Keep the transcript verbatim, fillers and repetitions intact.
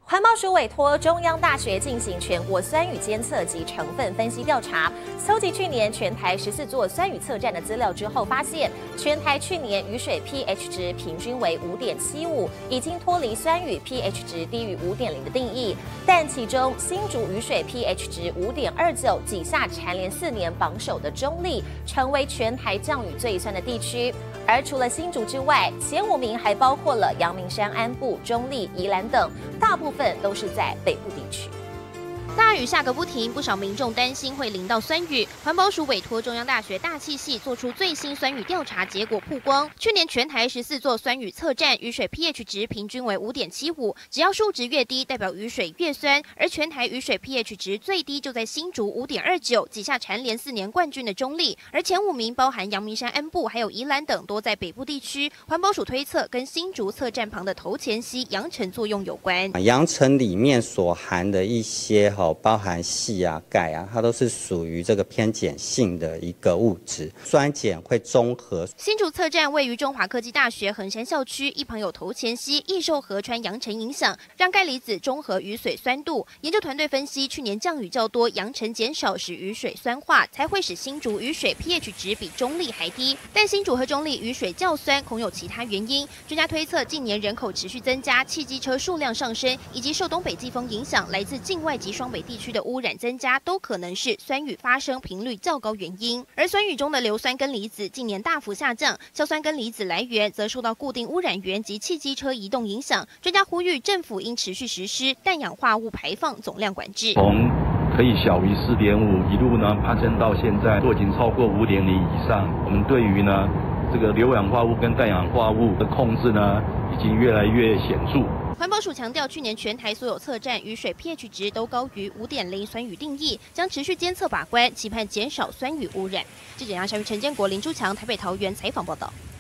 环保署委托中央大学进行全国酸雨监测及成分分析调查，搜集去年全台十四座酸雨测站的资料之后，发现全台去年雨水 pH 值平均为 五点七五，已经脱离酸雨 pH 值低于 五点零 的定义。但其中新竹雨水 pH 值 五点二九，挤下蝉联四年榜首的中立，成为全台降雨最酸的地区。而除了新竹之外，前五名还包括了阳明山、安部、中立、宜兰等，大部分都是在北部地区。 大雨下个不停，不少民众担心会淋到酸雨。环保署委托中央大学大气系做出最新酸雨调查结果曝光，去年全台十四座酸雨测站雨水 pH 值平均为 五点七五，只要数值越低，代表雨水越酸。而全台雨水 pH 值最低就在新竹 五点二九，挤下蝉联四年冠军的中立。而前五名包含阳明山、安部还有宜兰等，多在北部地区。环保署推测跟新竹测站旁的头前溪扬尘作用有关。 扬尘里面所含的一些哈。包含硒啊、钙啊，它都是属于这个偏碱性的一个物质，酸碱会中和。 新竹测站位于中华科技大学衡山校区，一旁有头前溪，易受河川扬尘影响，让钙离子中和雨水酸度。研究团队分析，去年降雨较多，扬尘减少，使雨水酸化，才会使新竹雨水 pH 值比中立还低。但新竹和中立雨水较酸，恐有其他原因。专家推测，近年人口持续增加，汽机车数量上升，以及受东北季风影响，来自境外及双北地区的污染增加，都可能是酸雨发生频率较高原因。而酸雨中的硫酸根离子近年大幅下降，硝酸根离子来源则受到固定污染源及汽机车移动影响。专家呼吁政府应持续实施氮氧化物排放总量管制。 从可以小于 四点五 一路呢攀升到现在都已经超过 五点零 以上。我们对于呢这个硫氧化物跟氮氧化物的控制呢，已经越来越显著。 环保署强调，去年全台所有测站雨水 pH 值都高于 五点零酸雨定义，将持续监测把关，期盼减少酸雨污染。记者杨小玉、陈建国、林朱强台北桃园采访报道。